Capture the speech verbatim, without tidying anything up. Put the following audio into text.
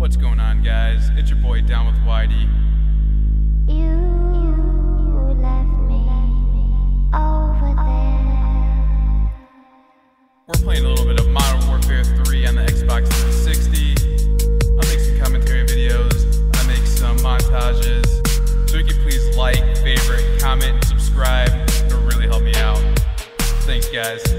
What's going on, guys? It's your boy Down with Whitey. You left me over there. We're playing a little bit of Modern Warfare three on the Xbox three sixty. I make some commentary videos. I make some montages. So if you please like, favorite, comment, and subscribe. It'll really help me out. Thanks, guys.